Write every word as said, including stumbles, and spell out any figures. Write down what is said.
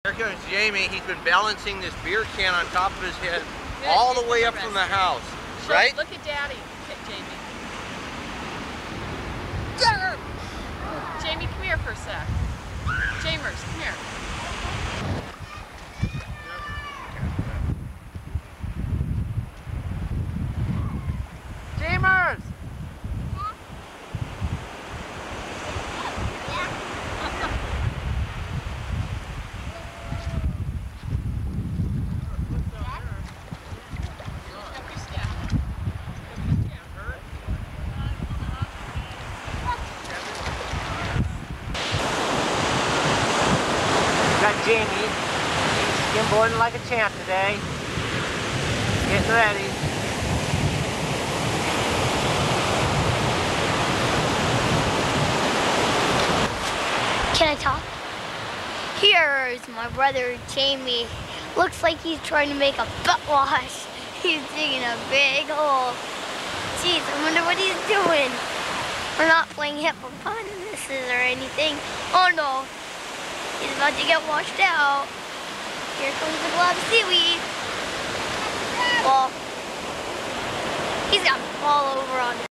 Here comes Jamie. He's been balancing this beer can on top of his head Good. all the way up from the house. Show, right? Look at Daddy. Okay, Jamie. Jamie, come here for a sec. Jamers, come here. Jamers! Got Jamie. He's skimboarding like a champ today. Getting ready. Can I talk? Here's my brother Jamie. Looks like he's trying to make a butt wash. He's digging a big hole. Jeez, I wonder what he's doing. We're not playing hippopotamuses or anything. Oh no. He's about to get washed out. Here comes the blob of seaweed. Well, he's got to fall over on it.